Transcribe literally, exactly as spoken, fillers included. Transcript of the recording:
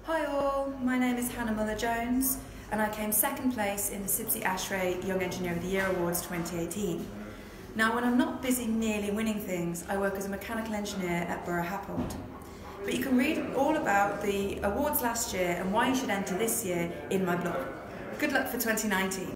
Hi all, my name is Hannah Müller-Jones and I came second place in the CIBSE ASHRAE Young Engineer of the Year Awards twenty eighteen. Now when I'm not busy nearly winning things, I work as a mechanical engineer at Borough Happold. But you can read all about the awards last year and why you should enter this year in my blog. Good luck for twenty nineteen.